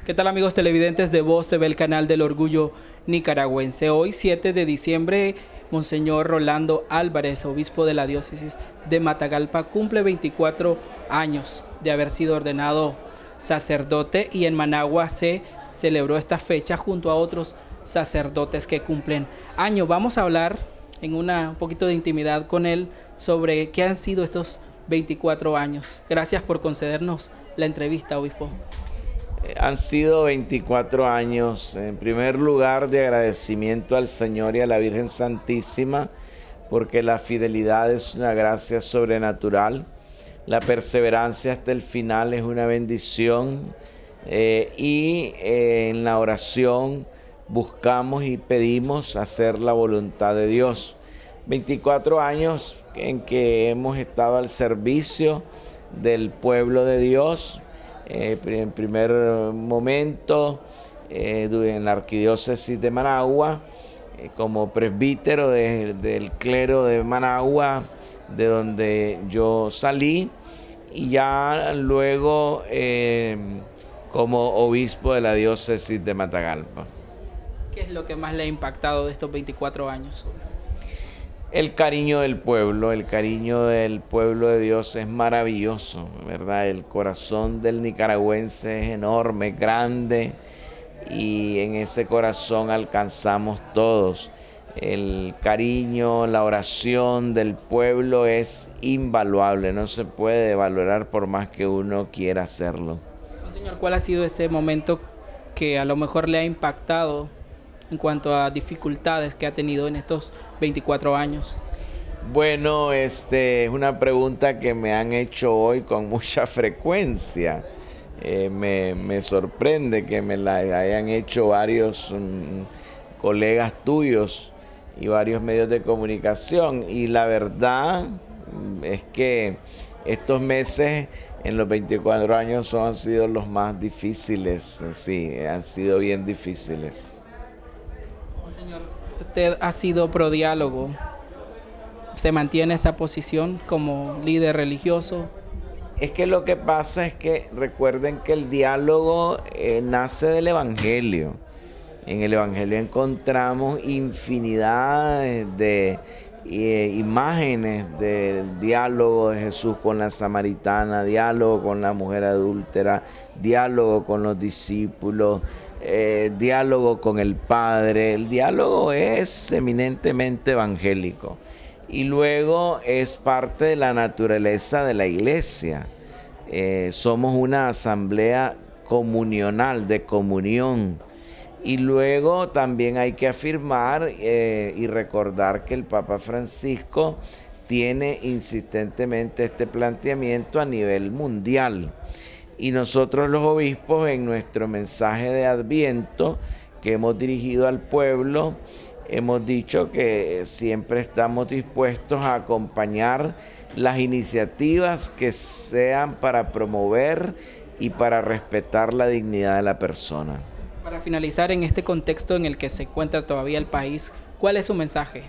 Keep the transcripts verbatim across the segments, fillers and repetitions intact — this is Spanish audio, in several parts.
¿Qué tal, amigos televidentes de Voz T V, el canal del orgullo nicaragüense? Hoy, siete de diciembre, Monseñor Rolando Álvarez, obispo de la diócesis de Matagalpa, cumple veinticuatro años de haber sido ordenado sacerdote, y en Managua se celebró esta fecha junto a otros sacerdotes que cumplen años. Vamos a hablar en una, un poquito de intimidad con él sobre qué han sido estos veinticuatro años. Gracias por concedernos la entrevista, obispo. Han sido veinticuatro años, en primer lugar, de agradecimiento al Señor y a la Virgen Santísima, porque la fidelidad es una gracia sobrenatural, la perseverancia hasta el final es una bendición, eh, y eh, en la oración buscamos y pedimos hacer la voluntad de Dios. veinticuatro años en que hemos estado al servicio del pueblo de Dios. Eh, en primer momento eh, en la arquidiócesis de Managua, eh, como presbítero de, del clero de Managua, de donde yo salí, y ya luego eh, como obispo de la diócesis de Matagalpa. ¿Qué es lo que más le ha impactado de estos veinticuatro años? El cariño del pueblo, el cariño del pueblo de Dios es maravilloso, ¿verdad? El corazón del nicaragüense es enorme, grande, y en ese corazón alcanzamos todos. El cariño, la oración del pueblo es invaluable, no se puede valorar por más que uno quiera hacerlo. Señor, ¿cuál ha sido ese momento que a lo mejor le ha impactado en cuanto a dificultades que ha tenido en estos veinticuatro años? Bueno, este es una pregunta que me han hecho hoy con mucha frecuencia. Eh, me, me sorprende que me la hayan hecho varios um, colegas tuyos y varios medios de comunicación. Y la verdad es que estos meses en los veinticuatro años son, han sido los más difíciles. Sí, han sido bien difíciles. Señor, usted ha sido prodiálogo, ¿se mantiene esa posición como líder religioso? Es que lo que pasa es que recuerden que el diálogo eh, nace del Evangelio. En el Evangelio encontramos infinidad de eh, imágenes del diálogo de Jesús con la samaritana, diálogo con la mujer adúltera, diálogo con los discípulos, Eh, diálogo con el Padre. El diálogo es eminentemente evangélico y luego es parte de la naturaleza de la iglesia. Eh, somos una asamblea comunional, de comunión, y luego también hay que afirmar eh, y recordar que el Papa Francisco tiene insistentemente este planteamiento a nivel mundial. Y nosotros los obispos, en nuestro mensaje de Adviento que hemos dirigido al pueblo, hemos dicho que siempre estamos dispuestos a acompañar las iniciativas que sean para promover y para respetar la dignidad de la persona. Para finalizar, en este contexto en el que se encuentra todavía el país, ¿cuál es su mensaje?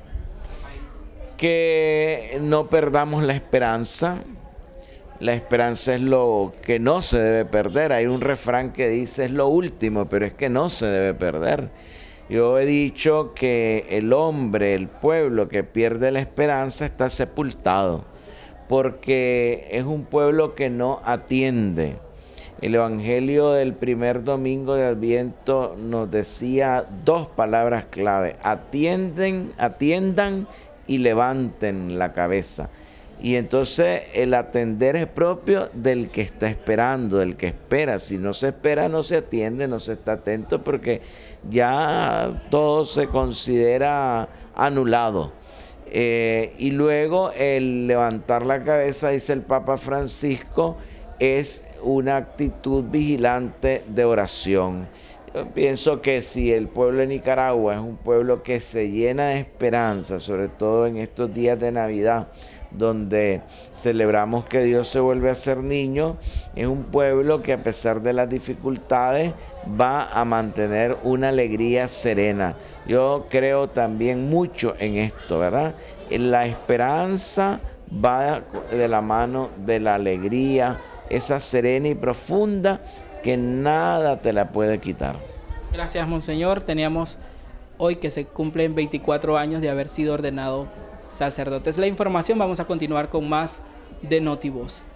Que no perdamos la esperanza. La esperanza es lo que no se debe perder. Hay un refrán que dice es lo último, pero es que no se debe perder. Yo he dicho que el hombre, el pueblo que pierde la esperanza está sepultado, porque es un pueblo que no atiende. El Evangelio del primer domingo de Adviento nos decía dos palabras clave: atienden, atiendan y levanten la cabeza. Y entonces el atender es propio del que está esperando, del que espera. Si no se espera, no se atiende, no se está atento, porque ya todo se considera anulado. Eh, y luego el levantar la cabeza, dice el Papa Francisco, es una actitud vigilante de oración. Yo pienso que si el pueblo de Nicaragua es un pueblo que se llena de esperanza, sobre todo en estos días de Navidad, donde celebramos que Dios se vuelve a ser niño, es un pueblo que a pesar de las dificultades va a mantener una alegría serena. Yo creo también mucho en esto, ¿verdad? La esperanza va de la mano de la alegría, esa serena y profunda que nada te la puede quitar. Gracias, Monseñor. Teníamos hoy que se cumplen veinticuatro años de haber sido ordenado sacerdote. Es la información. Vamos a continuar con más de Notivoz.